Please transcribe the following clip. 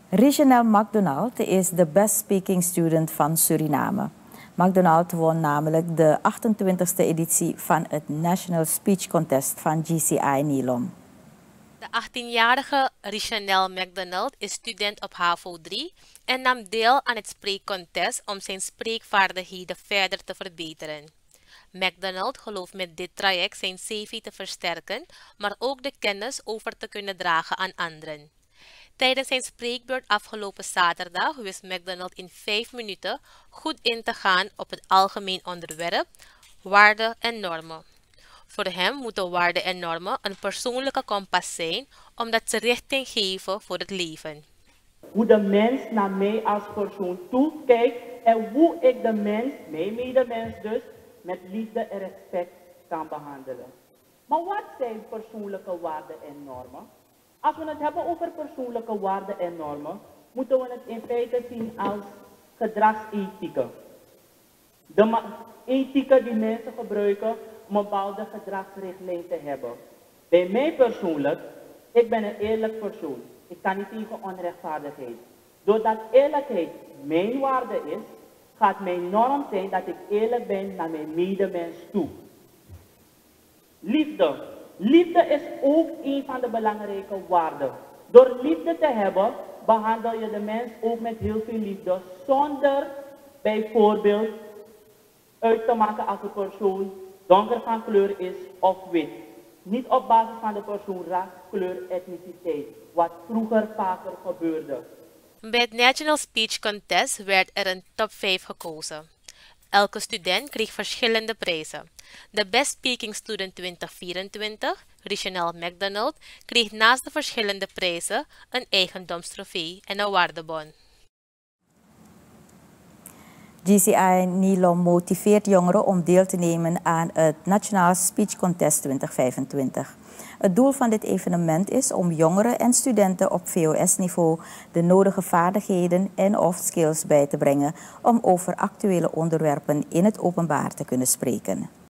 Richenel McDonald is de best speaking student van Suriname. McDonald won namelijk de 28e editie van het National Speech Contest van GCI Nilom. De 18-jarige Richenel McDonald is student op HAVO 3 en nam deel aan het spreekcontest om zijn spreekvaardigheden verder te verbeteren. McDonald gelooft met dit traject zijn cv te versterken, maar ook de kennis over te kunnen dragen aan anderen. Tijdens zijn spreekbeurt afgelopen zaterdag wist McDonald in 5 minuten goed in te gaan op het algemeen onderwerp, waarden en normen. Voor hem moeten waarden en normen een persoonlijke kompas zijn, omdat ze richting geven voor het leven. Hoe de mens naar mij als persoon toekijkt en hoe ik de mens, mijn medemens dus, met liefde en respect kan behandelen. Maar wat zijn persoonlijke waarden en normen? Als we het hebben over persoonlijke waarden en normen, moeten we het in feite zien als gedragsethieken. De ethieken die mensen gebruiken om een bepaalde gedragsrichtlijn te hebben. Bij mij persoonlijk, ik ben een eerlijk persoon. Ik kan niet tegen onrechtvaardigheid. Doordat eerlijkheid mijn waarde is, gaat mijn norm zijn dat ik eerlijk ben naar mijn medemens toe. Liefde. Liefde is ook een van de belangrijke waarden. Door liefde te hebben, behandel je de mens ook met heel veel liefde, zonder bijvoorbeeld uit te maken als een persoon donker van kleur is of wit. Niet op basis van de persoon ras, kleur, etniciteit, wat vroeger vaker gebeurde. Bij het National Speech Contest werd er een top 5 gekozen. Elke student kreeg verschillende prijzen. De Best Speaking Student 2024, Richenel McDonald, kreeg naast de verschillende prijzen een eigendomstrofee en een waardebon. GCI Nilom motiveert jongeren om deel te nemen aan het National Speech Contest 2025. Het doel van dit evenement is om jongeren en studenten op VOS-niveau de nodige vaardigheden en/of skills bij te brengen om over actuele onderwerpen in het openbaar te kunnen spreken.